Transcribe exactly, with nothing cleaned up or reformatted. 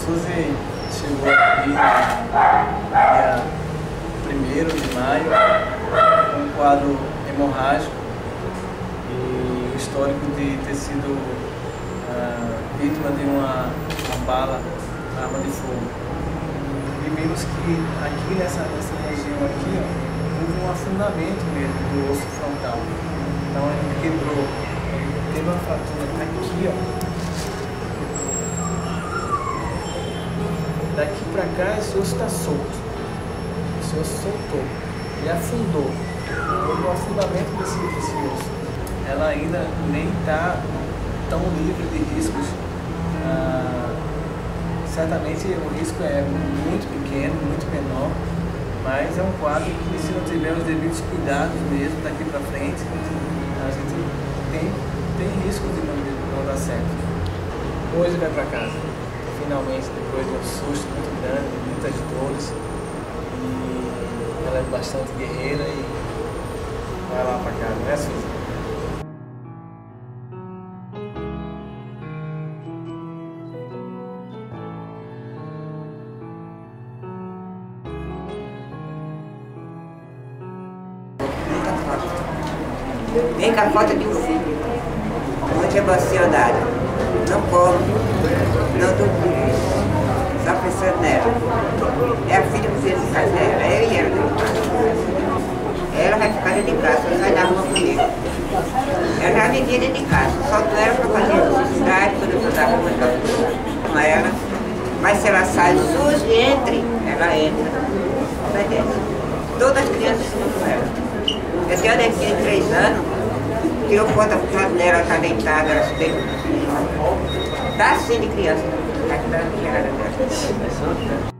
Suzy chegou aqui dia primeiro de maio com um quadro hemorrágico e o histórico de ter sido uh, vítima de uma, uma bala, arma de fogo. E vimos que aqui nessa, nessa região aqui, ó, houve um afundamento mesmo do osso frontal. Então ele quebrou, ele teve uma fratura aqui, ó. Daqui para cá esse osso está solto, esse osso soltou, ele afundou, houve um afundamento desse, desse osso. Ela ainda nem está tão livre de riscos, ah, certamente o risco é muito pequeno, muito menor, mas é um quadro que, se não tiver os devidos cuidados mesmo daqui para frente, a gente tem, tem risco de não, de não dar certo. Hoje vai para casa. Finalmente, depois de um susto muito grande, de muitas dores, e ela é bastante guerreira e vai lá pra casa, né, Suzy? Vem com a falta de um filho, muito emocionada, não come, não dorme, só pensando nela. É a filha que fez casa dela, eu e ela dentro de casa. Ela vai ficar dentro de casa, não vai dar uma comigo. Ela já vivia dentro de casa, solto ela para fazer necessidade, quando eu estava com ela. Mas se ela sai, Suzy, entre, ela entra, obedece. Todas as crianças estão com ela. Eu tenho uma netinha de três anos, tirou conta por causa dela, ela está deitada, ela se deita. Está assim de criança, está esperando a chegada dela.